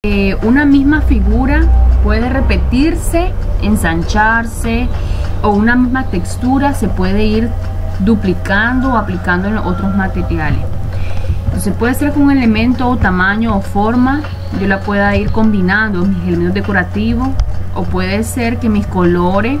Una misma figura puede repetirse, ensancharse, o una misma textura se puede ir duplicando o aplicando en otros materiales. Entonces puede ser con un elemento o tamaño o forma, yo la pueda ir combinando mis elementos decorativos, o puede ser que mis colores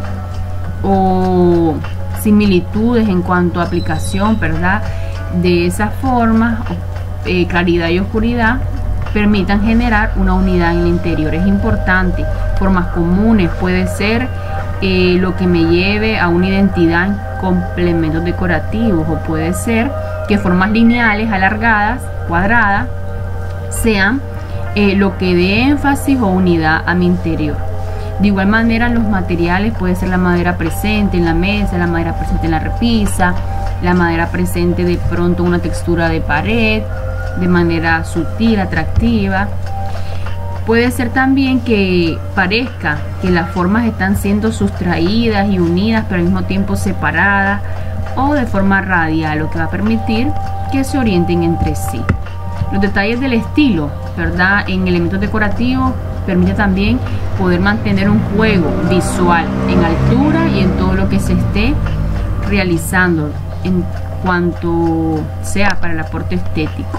o similitudes en cuanto a aplicación, ¿verdad?, de esas formas, claridad y oscuridad, permitan generar una unidad en el interior. Es importante, formas comunes, puede ser lo que me lleve a una identidad en complementos decorativos, o puede ser que formas lineales, alargadas, cuadradas, sean lo que dé énfasis o unidad a mi interior. De igual manera, los materiales puede ser la madera presente en la mesa, la madera presente en la repisa, la madera presente de pronto una textura de pared, de manera sutil, atractiva. Puede ser también que parezca que las formas están siendo sustraídas y unidas, pero al mismo tiempo separadas, o de forma radial, lo que va a permitir que se orienten entre sí. Los detalles del estilo, ¿verdad?, en elementos decorativos permite también poder mantener un juego visual en altura y en todo lo que se esté realizando en cuanto sea para el aporte estético.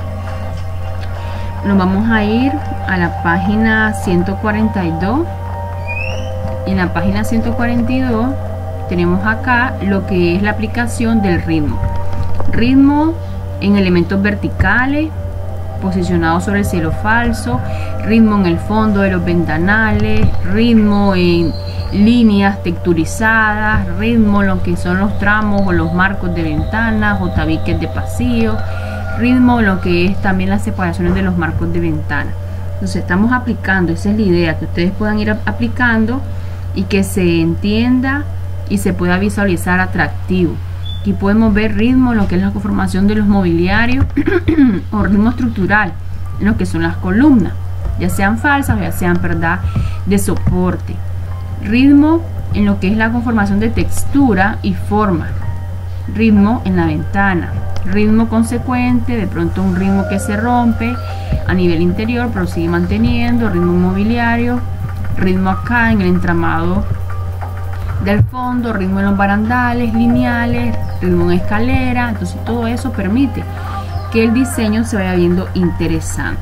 Nos vamos a ir a la página 142. Y en la página 142 tenemos acá lo que es la aplicación del ritmo. Ritmo en elementos verticales posicionados sobre el cielo falso, ritmo en el fondo de los ventanales, ritmo en líneas texturizadas, ritmo en lo que son los tramos o los marcos de ventanas o tabiques de pasillo, ritmo en lo que es también las separaciones de los marcos de ventana. Entonces estamos aplicando, esa es la idea, que ustedes puedan ir aplicando y que se entienda y se pueda visualizar atractivo. Aquí podemos ver ritmo en lo que es la conformación de los mobiliarios o ritmo estructural en lo que son las columnas, ya sean falsas o ya sean, ¿verdad?, de soporte. Ritmo en lo que es la conformación de textura y forma. Ritmo en la ventana. Ritmo consecuente, de pronto un ritmo que se rompe a nivel interior pero sigue manteniendo. Ritmo mobiliario. Ritmo acá en el entramado del fondo. Ritmo en los barandales lineales. Ritmo en escalera. Entonces todo eso permite que el diseño se vaya viendo interesante.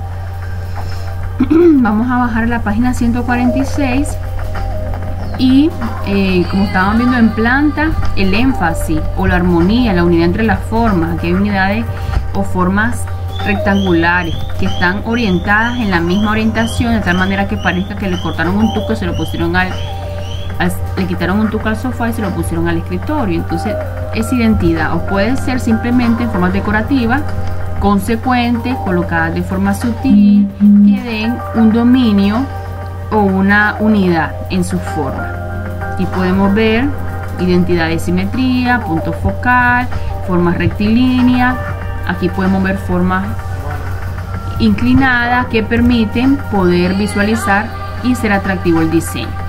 Vamos a bajar a la página 146 y como estaban viendo en planta, el énfasis o la armonía, la unidad entre las formas. Aquí hay unidades o formas rectangulares que están orientadas en la misma orientación, de tal manera que parezca que le cortaron un tuco y se lo pusieron le quitaron un tuco al sofá y se lo pusieron al escritorio. Entonces es identidad, o puede ser simplemente en formas decorativas consecuentes, colocadas de forma sutil, que den un dominio o una unidad en su forma. Aquí podemos ver identidad de simetría, punto focal, formas rectilíneas. Aquí podemos ver formas inclinadas que permiten poder visualizar y ser atractivo el diseño.